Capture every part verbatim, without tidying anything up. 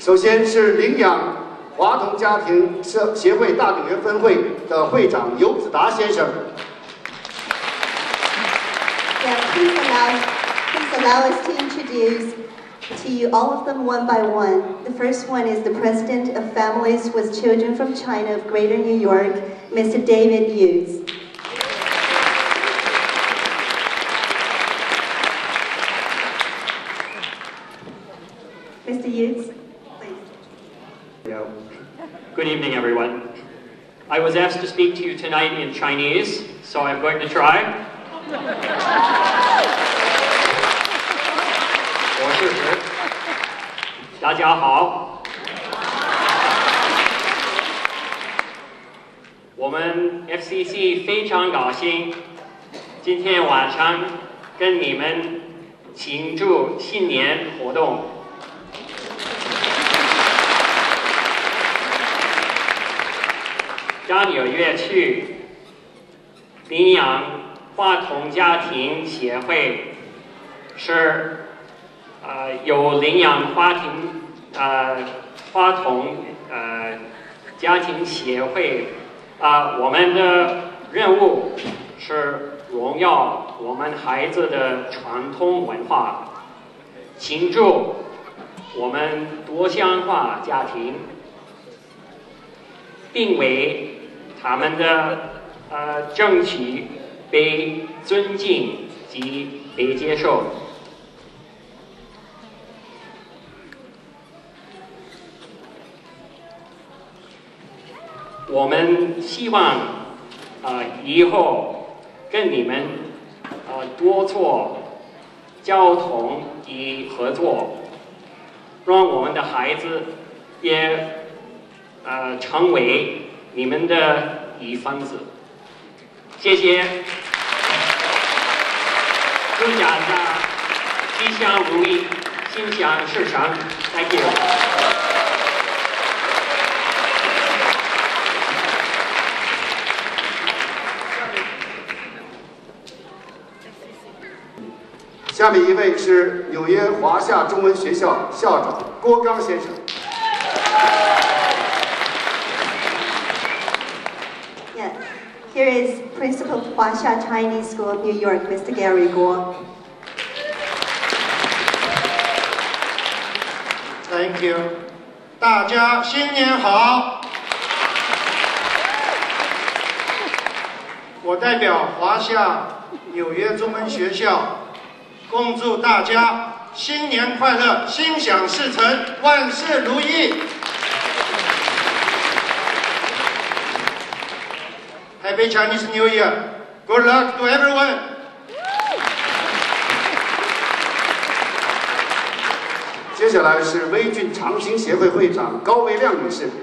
首先是领养华童家庭社协会大纽约分会的会长游子达先生。 Yeah, please allow, please allow us to introduce to you all of them one by one. The first one is the President of Families with Children from China of Greater New York, Mister David Hughes. Mister Hughes, please. Good evening, everyone. I was asked to speak to you tonight in Chinese, so I'm going to try. 我是指，大家好。我们 F C C 非常高兴，今天晚上跟你们庆祝新年活动。大纽约区领养华童家庭协会是呃有领养华庭呃华童呃家庭协会啊、呃，我们的任务是荣耀我们孩子的传统文化，庆祝我们多样化家庭，并为他们的呃争取被尊敬及被接受。我们希望啊、呃、以后跟你们呃多做交通与合作，让我们的孩子也呃成为你们的一份子。谢谢，祝大家吉祥如意，心想事成。Thank you。 下面一位是纽约华夏中文学校校长郭刚先生。 Yes, here is Principal of Huaxia Chinese School of New York, Mister Gary Guo. Thank you. 大家新年好！我代表华夏纽约中文学校。恭祝大家新年快乐，心想事成，万事如意。Happy Chinese New Year! Good luck to everyone. 接下来是微郡长青协会会长高维亮女士。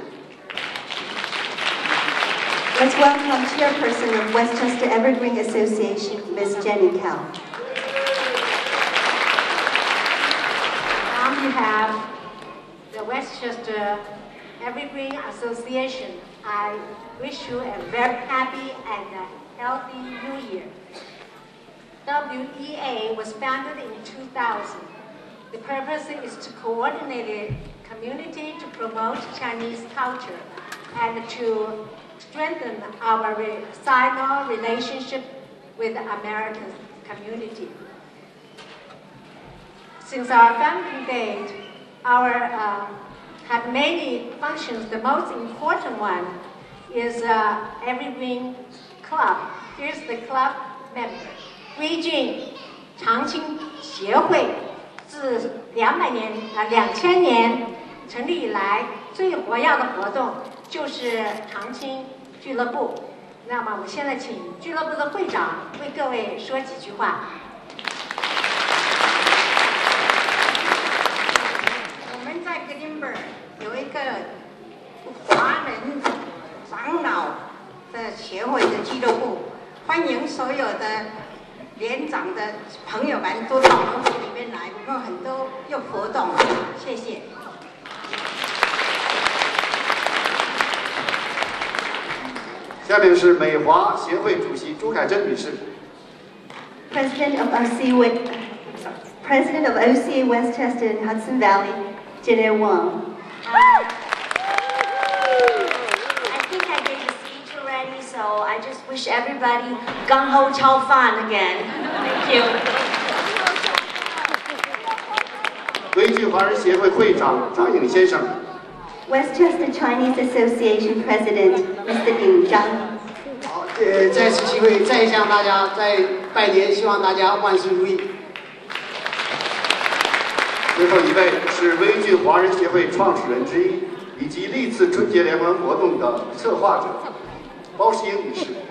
Let's welcome Chairperson of Westchester Evergreen Association, Miz Jenny Cao. On behalf of the Westchester Evergreen Association, I wish you a very happy and a healthy New Year. W E A was founded in two thousand. The purpose is to coordinate the community to promote Chinese culture and to strengthen our regional relationship with the American community. Since our founding date, our uh, have many functions. The most important one is uh, Evergreen Club. Here's the club member. 微郡长青协会自两百年啊两千年成立以来，最活跃的活动就是长青俱乐部。那么我们现在请俱乐部的会长为各位说几句话。 我们在格林本有一个华人长老的协会的俱乐部，欢迎所有的年长的朋友们都到我们里面来，我们很多有活动，谢谢。 下面是美华协会主席朱凯珍女士。 President of O C A, President of O C A Westchester and Hudson Valley, Janet Wang. Uh, I think I gave a speech already, so I just wish everybody gung ho chow fan again. Thank you. 微剧华人协会会长张颖先生。 Westchester Chinese Association President Mister Liu Zhang. 好，呃，在此机会再向大家再拜年，希望大家万事如意。 最后一位是微剧华人协会创始人之一，以及历次春节联欢活动的策划者包世英女士。